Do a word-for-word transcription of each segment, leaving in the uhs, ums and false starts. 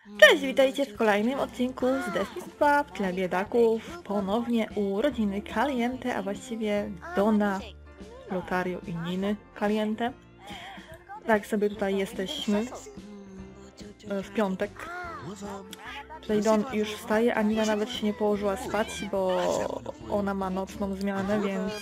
Cześć, witajcie w kolejnym odcinku z Destiny dwa w tle biedaków. Ponownie u rodziny Caliente, a właściwie Donna, Lotario i Niny Caliente. Tak sobie tutaj jesteśmy w piątek. Tutaj Don już wstaje, a Nina nawet się nie położyła spać, bo ona ma nocną zmianę, więc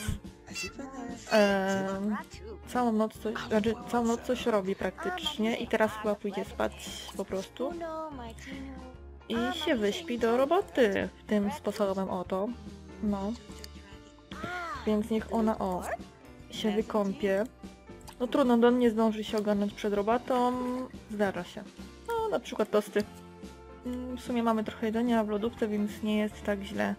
e, całą noc coś, znaczy całą noc coś robi praktycznie i teraz chyba pójdzie spać po prostu i się wyśpi do roboty tym sposobem oto. No. Więc niech ona o się wykąpie. No trudno, Don nie zdąży się ogarnąć przed robotą. Zdarza się. No na przykład tosty. W sumie mamy trochę jedzenia w lodówce, więc nie jest tak źle.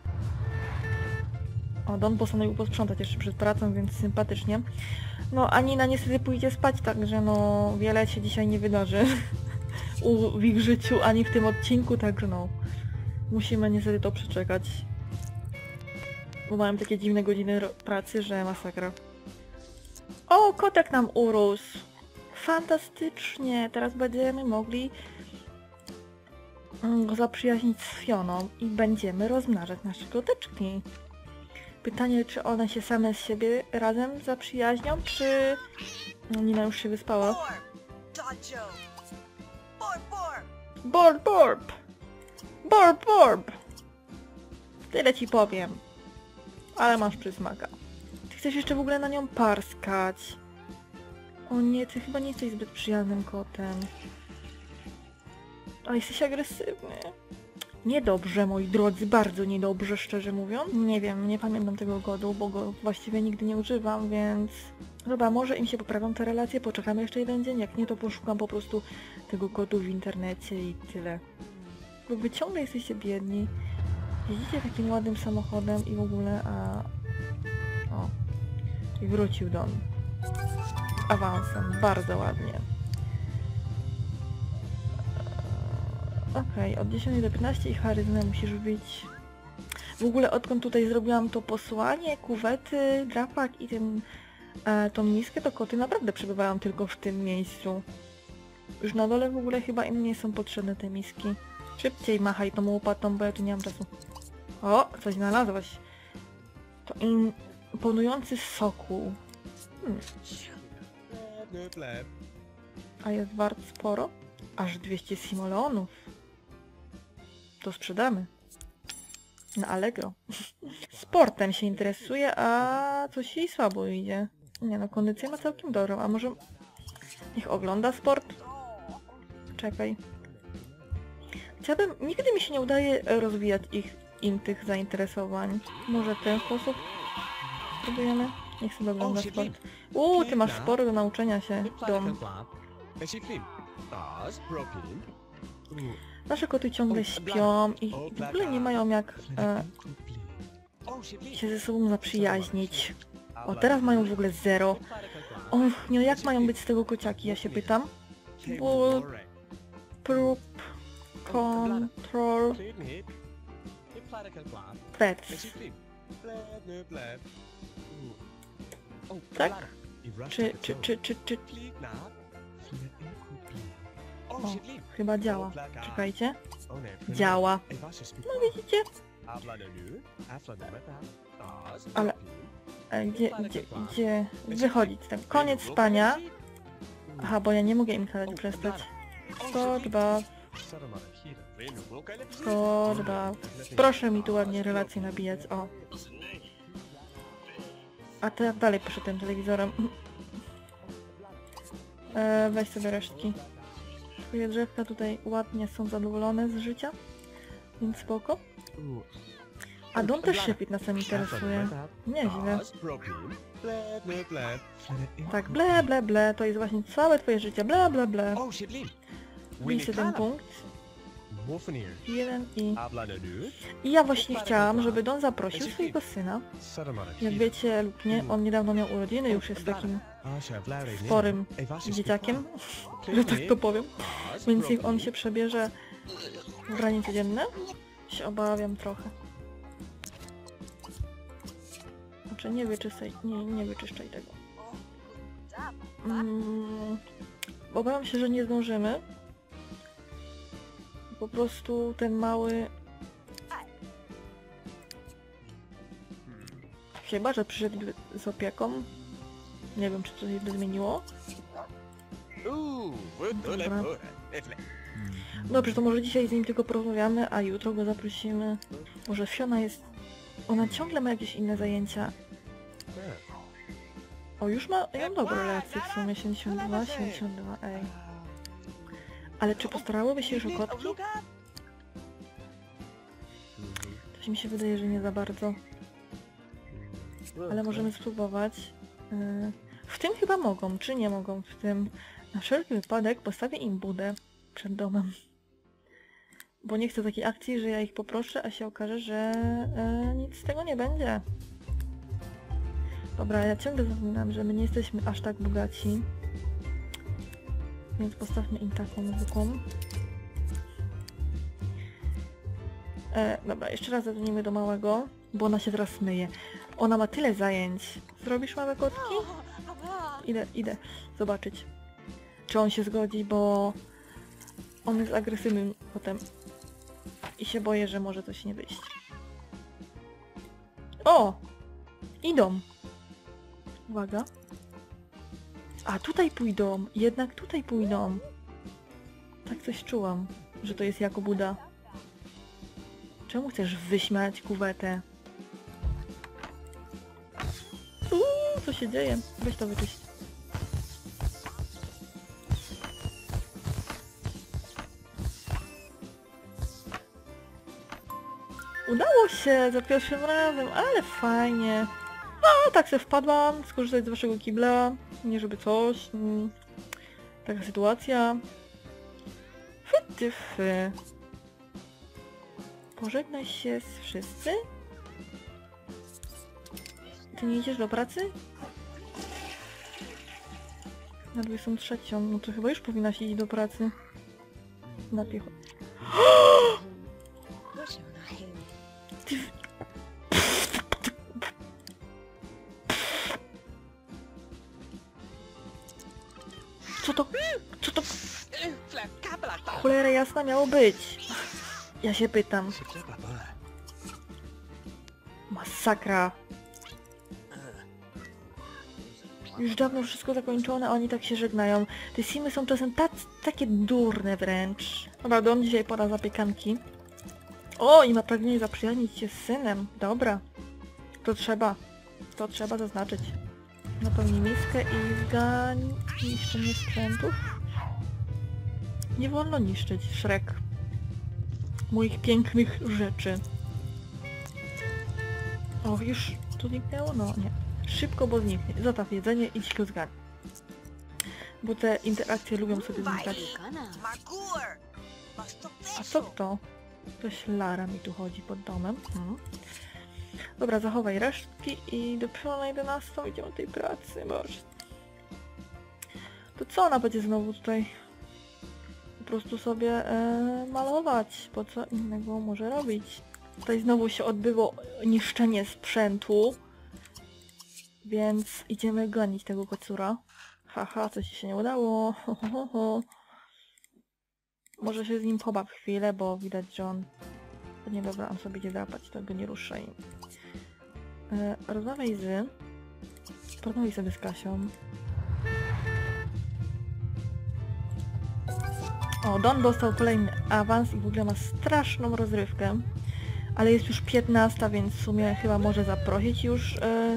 O, Don postanowił posprzątać jeszcze przed pracą, więc sympatycznie. No, a Nina niestety pójdzie spać, także no wiele się dzisiaj nie wydarzy u, w ich życiu, ani w tym odcinku, także no musimy niestety to przeczekać. Bo mają takie dziwne godziny pracy, że masakra. O, kotek nam urósł! Fantastycznie! Teraz będziemy mogli go zaprzyjaźnić z Fioną i będziemy rozmnażać nasze koteczki. Pytanie, czy one się same z siebie razem zaprzyjaźnią, czy Nina już się wyspała? Borb, borb! Borb, borb! Tyle ci powiem. Ale masz przysmaka. Ty chcesz jeszcze w ogóle na nią parskać. O nie, ty chyba nie jesteś zbyt przyjaznym kotem. A jesteś agresywny. Niedobrze, moi drodzy, bardzo niedobrze, szczerze mówiąc. Nie wiem, nie pamiętam tego kodu, bo go właściwie nigdy nie używam, więc... Dobra, może im się poprawią te relacje, poczekamy jeszcze jeden dzień, jak nie to poszukam po prostu tego kodu w internecie i tyle. Bo wy ciągle jesteście biedni, jeździcie takim ładnym samochodem i w ogóle, a... O, i wrócił Don. Awansem, bardzo ładnie. Okej, okay, od dziesiątej do piętnastu i charyzmę musisz wbić. W ogóle odkąd tutaj zrobiłam to posłanie, kuwety, drapak i ten, e, tą miskę, to koty naprawdę przebywają tylko w tym miejscu. Już na dole w ogóle chyba im nie są potrzebne te miski. Szybciej machaj tą łopatą, bo ja tu nie mam czasu. O, coś znalazłaś. To imponujący sokół. Hmm. A jest wart sporo? Aż dwieście simoleonów. To sprzedamy. Na Allegro. Sportem się interesuje, a coś jej słabo idzie. Nie no, kondycję ma całkiem dobrą, a może... Niech ogląda sport? Czekaj. Chciałabym... Nigdy mi się nie udaje rozwijać ich, im tych zainteresowań. Może w ten sposób spróbujemy? Niech sobie ogląda sport. Uuu, ty masz sporo do nauczenia się, Dom. Nasze koty ciągle śpią i w ogóle nie mają jak e, się ze sobą zaprzyjaźnić. O, teraz mają w ogóle zero. O, nie, jak mają być z tego kociaki, ja się pytam. Bo... Prób... Control... Pets. Tak? Czy, czy, czy, czy, czy... O, chyba działa. Czekajcie. Działa. No widzicie? Ale... E, gdzie, gdzie, gdzie... Wychodzić ten koniec spania. Aha, bo ja nie mogę im kazać przestać. sto dwa. sto dwa. Proszę mi tu ładnie relacje nabijać, o. A teraz dalej poszedłem telewizorem. E, weź sobie resztki. Twoje drzewka tutaj ładnie są zadowolone z życia, więc spoko. A Don też się fitnessem interesuje. Nieźle. Tak, ble, ble, ble, to jest właśnie całe twoje życie, ble, ble, ble. Wbij sobie ten punkt. Jeden i... I ja właśnie chciałam, żeby Don zaprosił swojego syna. Jak wiecie lub nie, on niedawno miał urodziny, już jest takim sporym dzieciakiem, że tak to powiem. Więc niech on się przebierze w branie codzienne, się obawiam trochę. Znaczy nie wyczyszczaj, nie, nie wyczyszczaj tego. Mm, obawiam się, że nie zdążymy. po prostu ten mały... Chyba, że przyszedł z opieką. Nie wiem, czy to się by zmieniło. Dobra. Dobrze, to może dzisiaj z nim tylko porozmawiamy, a jutro go zaprosimy. Może Fiona jest... Ona ciągle ma jakieś inne zajęcia. O, już ma... Ja mam dobre lekcje w sumie. siedemdziesiąt dwa, siedemdziesiąt dwa, ej. Ale czy postarałyby się już o kotki? Coś mi się wydaje, że nie za bardzo. Ale możemy spróbować. Yy, w tym chyba mogą, czy nie mogą w tym. Na wszelki wypadek postawię im budę przed domem. Bo nie chcę takiej akcji, że ja ich poproszę, a się okaże, że yy, nic z tego nie będzie. Dobra, ja ciągle zapominam, że my nie jesteśmy aż tak bogaci. Więc postawmy im taką zwykłą. E, dobra, jeszcze raz zadzwonimy do małego, bo ona się teraz myje. Ona ma tyle zajęć. Zrobisz małe kotki? Idę, idę zobaczyć, czy on się zgodzi, bo on jest agresywny potem. I się boję, że może coś nie wyjść. O! Idą. Uwaga. A tutaj pójdą. Jednak tutaj pójdą. Tak coś czułam, że to jest jako Buda. Czemu chcesz wyśmiać kuwetę? Uuu, co się dzieje? Weź to wyczyść. Udało się za pierwszym razem, ale fajnie. No, tak se wpadłam, skorzystać z waszego kibla. Nie żeby coś. Mm, taka sytuacja. Fy, fy. Pożegnaj się z wszyscy? Ty nie idziesz do pracy? Na dwudziestą trzecią, no to chyba już powinnaś iść do pracy. Na piechotę. Ty... Co to? Co to? Cholera jasna miało być. Ja się pytam. Masakra. Już dawno wszystko zakończone, a oni tak się żegnają. Te simy są czasem tac, takie durne wręcz. Dobra, dom dzisiaj pora zapiekanki. O, i ma pragnienie zaprzyjaźnić się z synem. Dobra. To trzeba. To trzeba zaznaczyć. Napełnij miskę i zgań niszczenie sprzętów. Nie wolno niszczyć, Shrek, moich pięknych rzeczy. O, już to zniknęło? No nie. Szybko, bo zniknie. Zostaw jedzenie, idź go zgań. Bo te interakcje lubią sobie znikać. A co to? Ktoś Lara mi tu chodzi pod domem. Hmm. Dobra, zachowaj resztki i dopiero na jedenastą idziemy do tej pracy, boże. To co ona będzie znowu tutaj po prostu sobie e, malować? Po co innego może robić? Tutaj znowu się odbyło niszczenie sprzętu. Więc idziemy gonić tego kocura. Haha, coś ci się nie udało. Ho, ho, ho. Może się z nim pobaw chwilę, bo widać, że on... Nie, dobra, on sobie idzie drapać, to go nie ruszaj. E, rozmawiaj z... Porozmawiaj sobie z Kasią. O, Don dostał kolejny awans i w ogóle ma straszną rozrywkę. Ale jest już piętnasta, więc w sumie chyba może zaprosić już e,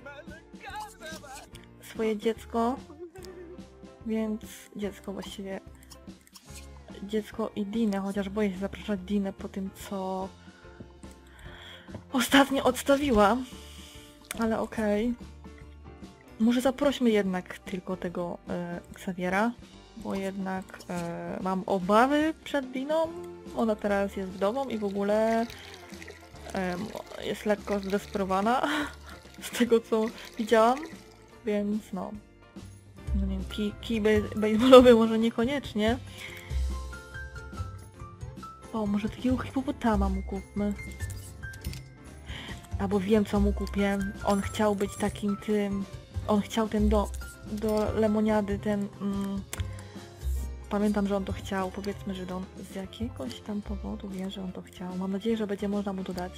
swoje dziecko. Więc dziecko właściwie... Dziecko i Dinę, chociaż boję się zapraszać Dinę po tym, co ostatnio odstawiła. Ale okej. Okay. Może zaprośmy jednak tylko tego e, Xaviera, bo jednak e, mam obawy przed Diną. Ona teraz jest wdową i w ogóle e, jest lekko zdesperowana z tego, co widziałam. Więc no... No nie wiem, kij, kij baseballowy może niekoniecznie. O, może takiego hipopotama mu kupmy. Albo wiem, co mu kupię. On chciał być takim tym... On chciał ten do... do lemoniady, ten... Mm, Pamiętam, że on to chciał. Powiedzmy, że Don z jakiegoś tam powodu wie, że on to chciał. Mam nadzieję, że będzie można mu to dać.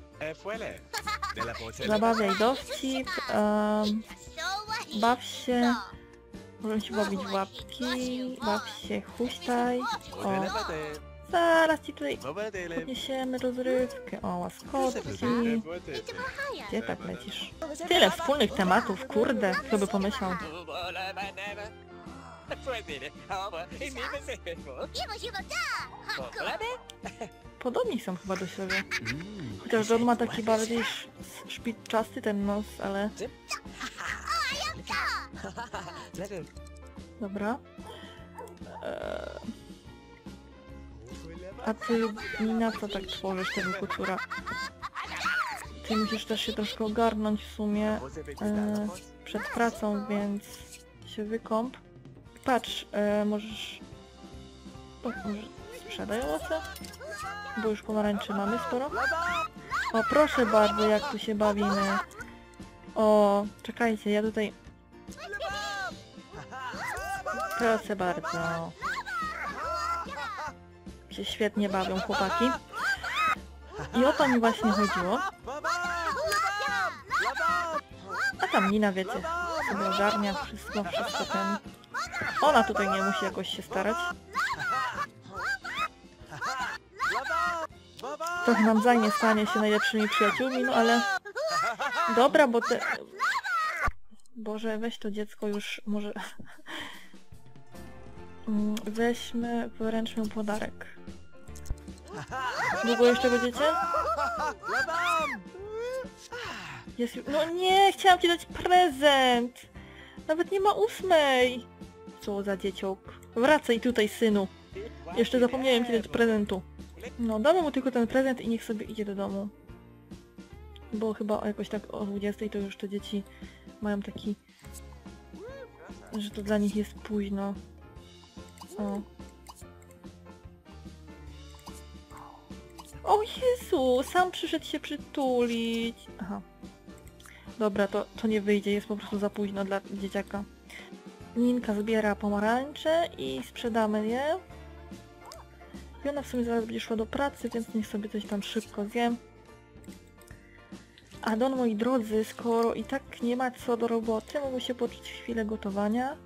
Zabawiaj dowcip. Um, baw się. Możemy się bawić w łapki. Baw się, huśtaj. O. Zaraz ci tutaj podniesiemy rozrywkę. O, łaskotki. Gdzie tak lecisz? Tyle wspólnych tematów, kurde. Kto by pomyślał? Podobni są chyba do siebie. Chociaż Don ma taki bardziej sz szpiczasty ten nos, ale... Dobra. Eee... A ty, Nina, co tak tworzysz tego kucura? Ty musisz też się troszkę ogarnąć w sumie e, przed pracą, więc się wykąp. Patrz, e, możesz... O, może sprzedaj owoce? Bo już pomarańczy mamy sporo. O, proszę bardzo, jak tu się bawimy. O, czekajcie, ja tutaj... Proszę bardzo. Się świetnie bawią chłopaki. I o to mi właśnie chodziło. A tam Nina, wiecie, sobie ogarnia wszystko, wszystko ten... Ona tutaj nie musi jakoś się starać. Trochę nam zajmie stanie się najlepszymi przyjaciółmi, no ale... Dobra, bo te... Boże, weź to dziecko już może... Weźmy, wręczmy mu podarek. Długo jeszcze będziecie? Jest już... No nie, chciałam ci dać prezent! Nawet nie ma ósmej! Co za dzieciok. Wracaj tutaj, synu. Jeszcze zapomniałem ci dać prezentu. No, damy mu tylko ten prezent i niech sobie idzie do domu. Bo chyba jakoś tak o dwudziestej to już te dzieci mają taki... że to dla nich jest późno. O. O Jezu, sam przyszedł się przytulić. Aha. Dobra, to, to nie wyjdzie, jest po prostu za późno dla dzieciaka. Ninka zbiera pomarańcze i sprzedamy je. I ona w sumie zaraz będzie szła do pracy, więc niech sobie coś tam szybko zje. A Don, moi drodzy, skoro i tak nie ma co do roboty, mogę się poczuć chwilę gotowania.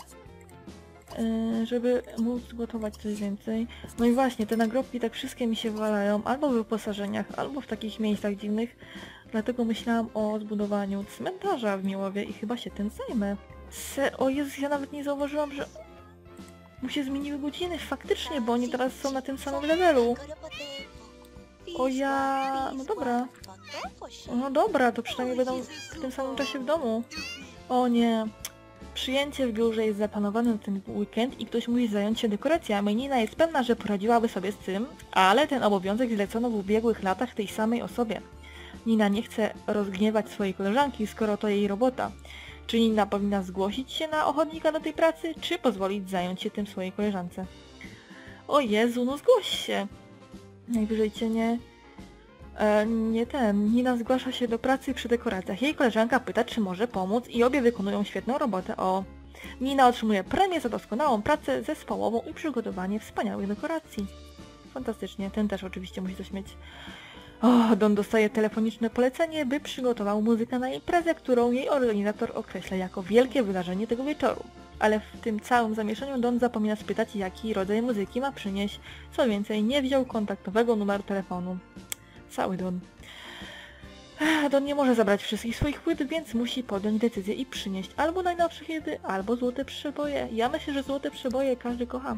Żeby móc gotować coś więcej. No i właśnie, te nagrobki tak wszystkie mi się walają, albo w wyposażeniach, albo w takich miejscach dziwnych. Dlatego myślałam o zbudowaniu cmentarza w Miłowie i chyba się tym zajmę. Se o Jezus, ja nawet nie zauważyłam, że mu się zmieniły godziny, faktycznie, bo oni teraz są na tym samym levelu. O ja... no dobra. No dobra, to przynajmniej będą w tym samym czasie w domu. O nie... Przyjęcie w biurze jest zaplanowane na ten weekend i ktoś musi zająć się dekoracjami. Nina jest pewna, że poradziłaby sobie z tym, ale ten obowiązek zlecono w ubiegłych latach tej samej osobie. Nina nie chce rozgniewać swojej koleżanki, skoro to jej robota. Czy Nina powinna zgłosić się na ochotnika do tej pracy, czy pozwolić zająć się tym swojej koleżance? O Jezu, no zgłoś się! Najwyżej cię nie... E, nie ten. Nina zgłasza się do pracy przy dekoracjach. Jej koleżanka pyta, czy może pomóc i obie wykonują świetną robotę. O, Nina otrzymuje premię za doskonałą pracę zespołową i przygotowanie wspaniałych dekoracji. Fantastycznie. Ten też oczywiście musi coś mieć. O, Don dostaje telefoniczne polecenie, by przygotował muzykę na imprezę, którą jej organizator określa jako wielkie wydarzenie tego wieczoru. Ale w tym całym zamieszaniu Don zapomina spytać, jaki rodzaj muzyki ma przynieść. Co więcej, nie wziął kontaktowego numeru telefonu. Cały Don. Don nie może zabrać wszystkich swoich płyt, więc musi podjąć decyzję i przynieść albo najnowsze hity, albo złote przeboje. Ja myślę, że złote przeboje każdy kocha.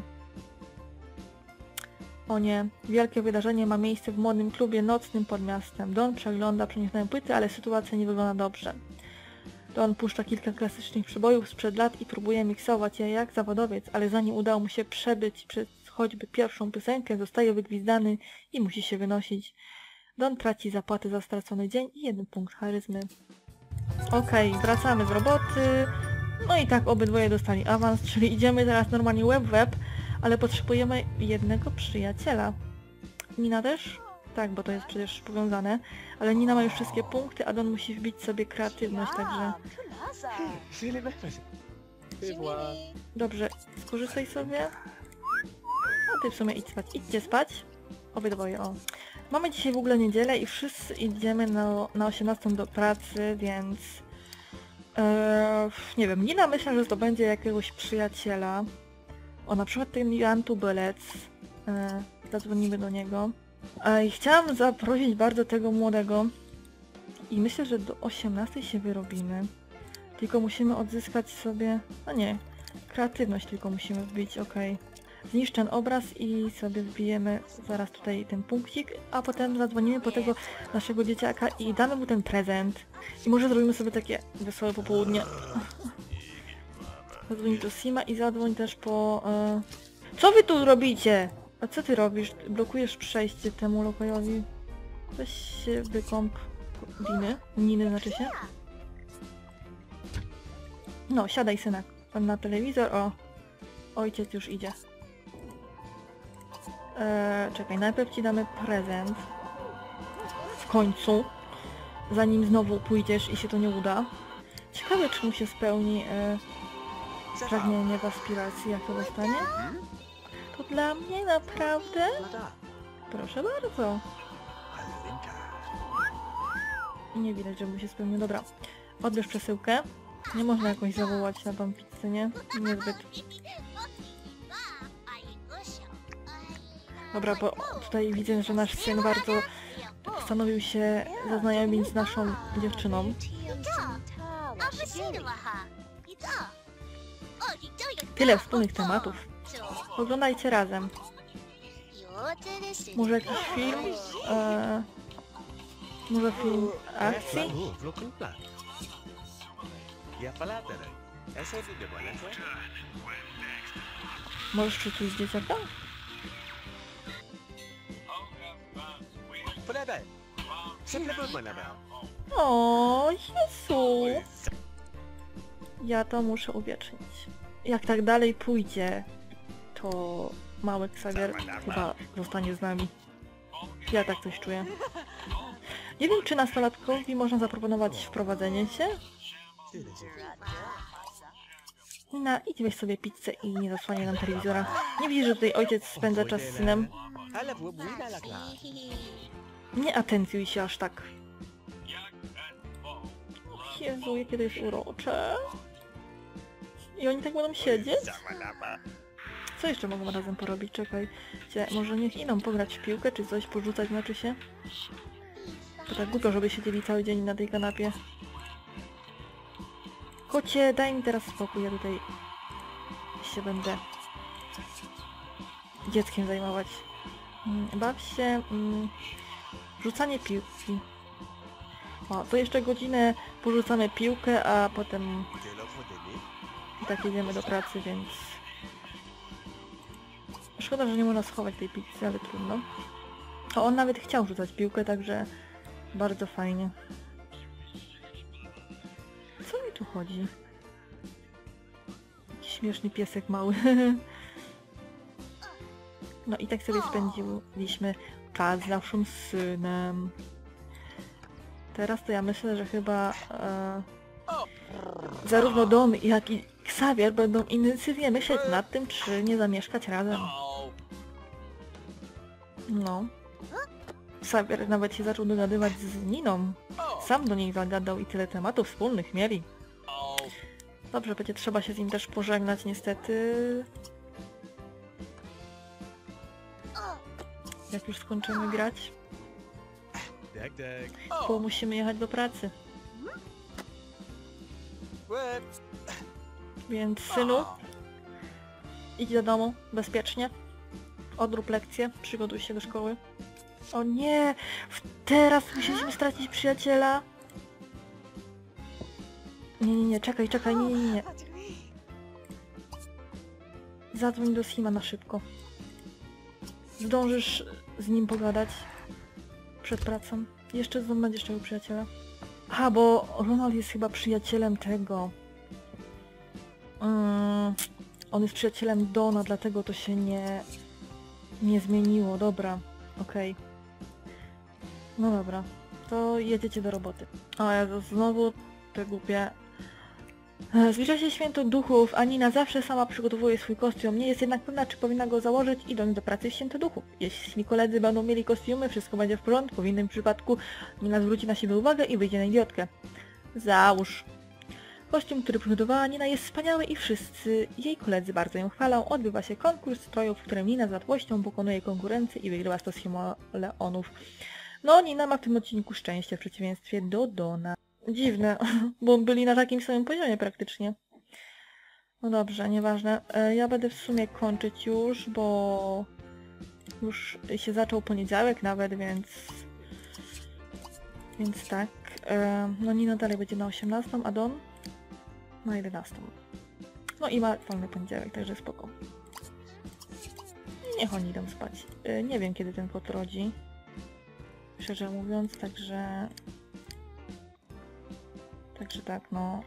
O nie, wielkie wydarzenie ma miejsce w modnym klubie nocnym pod miastem. Don przegląda przeniesione płyty, ale sytuacja nie wygląda dobrze. Don puszcza kilka klasycznych przebojów sprzed lat i próbuje miksować je jak zawodowiec, ale zanim udało mu się przebyć przez choćby pierwszą piosenkę, zostaje wygwizdany i musi się wynosić. Don traci zapłatę za stracony dzień i jeden punkt charyzmy. Okej, okay, wracamy z roboty. No i tak obydwoje dostali awans, czyli idziemy teraz normalnie web web, ale potrzebujemy jednego przyjaciela. Nina też? Tak, bo to jest przecież powiązane. Ale Nina ma już wszystkie punkty, a Don musi wbić sobie kreatywność, także... Dobrze, skorzystaj sobie. Ty w sumie idź spać. Idźcie spać. Obydwoje, o. Mamy dzisiaj w ogóle niedzielę i wszyscy idziemy na, na osiemnastą do pracy, więc... Eee, nie wiem, Nina myślę, że zdobędzie jakiegoś przyjaciela. O, na przykład ten Jan Tubelec. Eee, zadzwonimy do niego. Eee, chciałam zaprosić bardzo tego młodego. I myślę, że do osiemnastej się wyrobimy. Tylko musimy odzyskać sobie... No nie, kreatywność tylko musimy wbić, okej. Zniszcz ten obraz i sobie wbijemy zaraz tutaj ten punkcik, a potem zadzwonimy po tego naszego dzieciaka i damy mu ten prezent. I może zrobimy sobie takie wesołe popołudnie. Zadzwoń do Sima i zadzwoń też po... E... Co wy tu robicie? A co ty robisz? Blokujesz przejście temu lokajowi. Weź się wykąp... Diny? Niny znaczy się? No, siadaj synek. Na telewizor, o. Ojciec już idzie. Eee, czekaj, najpierw ci damy prezent. W końcu. Zanim znowu pójdziesz i się to nie uda. Ciekawe, czy mu się spełni e, pragnienie w aspiracji, jak to dostanie. To dla mnie naprawdę? Proszę bardzo. I nie widać, że mu się spełnił. Dobra, odbierz przesyłkę. Nie można jakoś zawołać na tą pizzę, nie? Niezbyt. Dobra, bo tutaj widzę, że nasz syn bardzo postanowił się zaznajomić z naszą dziewczyną. Tyle wspólnych tematów. Oglądajcie razem. Może jakiś film? Eee, może film akcji? Możesz przytulić dzieciaka? O Jezu! Ja to muszę uwiecznić. Jak tak dalej pójdzie, to mały Xavier chyba zostanie z nami. Ja tak coś czuję. Nie wiem, czy nastolatkowi można zaproponować wprowadzenie się? Nina, idź weź sobie pizzę i nie zasłaniaj nam telewizora. Nie widzisz, że tutaj ojciec spędza czas z synem? Nie atencjuj się aż tak. Jezu, jakie to jest urocze. I oni tak będą siedzieć? Co jeszcze mogą razem porobić? Czekaj. Może niech idą pograć w piłkę, czy coś porzucać, znaczy się? To tak głupio, żeby siedzieli cały dzień na tej kanapie. Kocie, daj mi teraz spokój, ja tutaj się będę dzieckiem zajmować. Baw się... Mm, rzucanie piłki. O, to jeszcze godzinę porzucamy piłkę, a potem i tak jedziemy do pracy, więc... Szkoda, że nie można schować tej pizzy, ale trudno. O, on nawet chciał rzucać piłkę, także bardzo fajnie. Co mi tu chodzi? Jakiś śmieszny piesek mały. No i tak sobie spędziliśmy czas z naszym synem. Teraz to ja myślę, że chyba e, zarówno Dom, jak i Xavier będą intensywnie myśleć nad tym, czy nie zamieszkać razem. No. Xavier nawet się zaczął dogadywać z Niną. Sam do niej zagadał i tyle tematów wspólnych mieli. Dobrze, będzie trzeba się z nim też pożegnać niestety. Jak już skończymy grać. Bo musimy jechać do pracy. Więc synu, idź do domu bezpiecznie. Odrób lekcję, przygotuj się do szkoły. O nie! Teraz musieliśmy stracić przyjaciela. Nie, nie, nie, czekaj, czekaj, nie, nie, nie. Zadzwoń do Sima na szybko. Zdążysz z nim pogadać przed pracą. Jeszcze zdobędziesz tego przyjaciela. Aha, bo Ronald jest chyba przyjacielem tego. Mm, on jest przyjacielem Dona, dlatego to się nie... nie zmieniło. Dobra, okej. Okay. No dobra, to jedziecie do roboty. O Jezu, znowu te głupie E, Zbliża się święto duchów, a Nina zawsze sama przygotowuje swój kostium. Nie jest jednak pewna, czy powinna go założyć, idąc do pracy w święto duchów. Jeśli koledzy będą mieli kostiumy, wszystko będzie w porządku. W innym przypadku Nina zwróci na siebie uwagę i wyjdzie na idiotkę. Załóż. Kostium, który przygotowała Nina, jest wspaniały i wszyscy jej koledzy bardzo ją chwalą. Odbywa się konkurs strojów, w którym Nina z łatwością pokonuje konkurencję i wygrywa sto simoleonów. No, Nina ma w tym odcinku szczęście w przeciwieństwie do Dona. Dziwne, bo byli na takim samym poziomie praktycznie. No dobrze, nieważne. E, Ja będę w sumie kończyć już, bo już się zaczął poniedziałek nawet, więc... Więc tak. E, No Nina dalej będzie na osiemnastą, a Don na jedenastą. No i ma wolny poniedziałek, także spoko. Niech oni idą spać. E, Nie wiem, kiedy ten kot rodzi. Szczerze mówiąc, także... Także tak, no...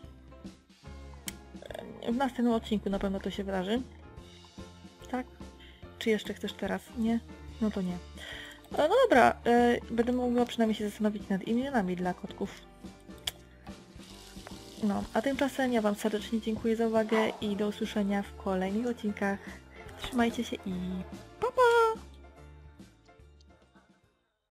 W następnym odcinku na pewno to się wydarzy. Tak? Czy jeszcze chcesz teraz? Nie? No to nie. E, No dobra, e, będę mogła przynajmniej się zastanowić nad imionami dla kotków. No, a tymczasem ja wam serdecznie dziękuję za uwagę i do usłyszenia w kolejnych odcinkach. Trzymajcie się i pa pa!